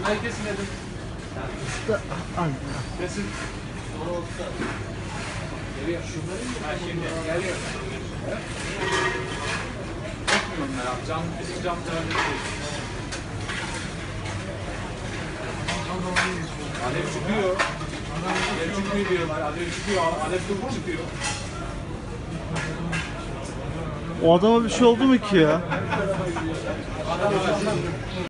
Şunları kesin dedim. Kesin. Geliyor. Ha şimdi geliyor. Evet. Bakmıyorum ben abi. Bizim cam tarafı. Alev çıkıyor. Alev çıkıyor diyorlar. Alev çıkıyor. Alev çok çıkıyor. O adama bir şey oldu mu ki ya?